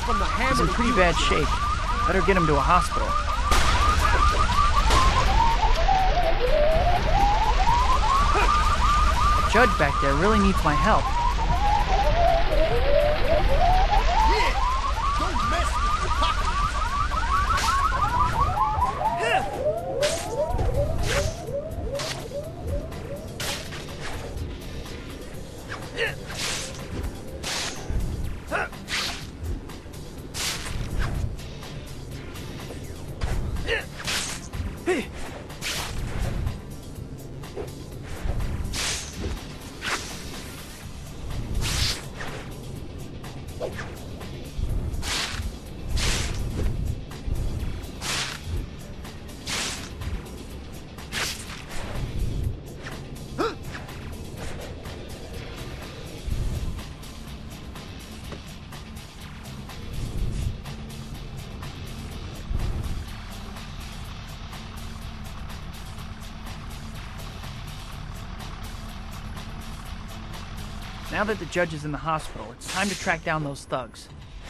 from the hammer. He's in pretty bad shape. Better get him to a hospital. The judge back there really needs my help. Yeah! Don't mess with the pocket. Now that the judge is in the hospital, it's time to track down those thugs.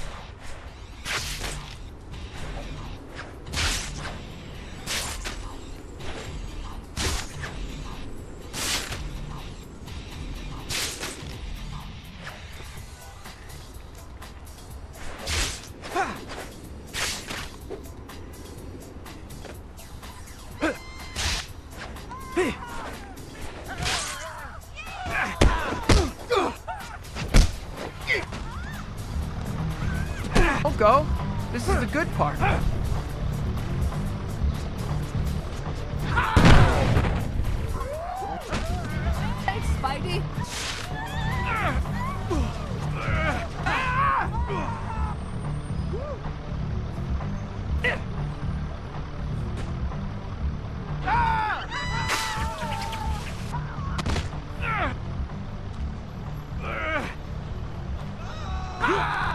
Don't go. This is the good part. Thanks, Spidey. Ah!